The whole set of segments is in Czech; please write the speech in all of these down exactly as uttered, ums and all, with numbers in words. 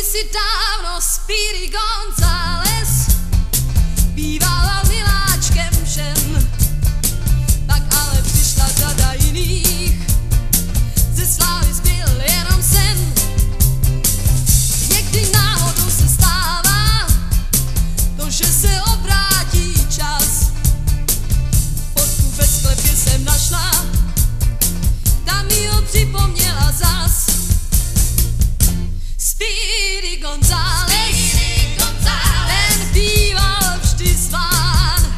kdysi dávno Speedy González bývala miláčkem všem, pak ale přišla řada jiných, ze slávy zbyl jenom sen. Někdy náhodou se stává to, že se obrátí čas. Fotku ve sklepě jsem našla, ta mi ho připomněla zas. Speedy González, ten býval vždy zván.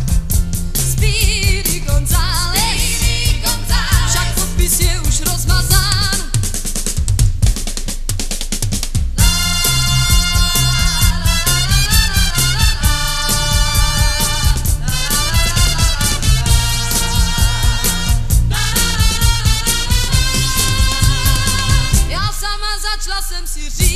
Speedy González, však podpis je už rozmazán. Já sama začala jsem si říct,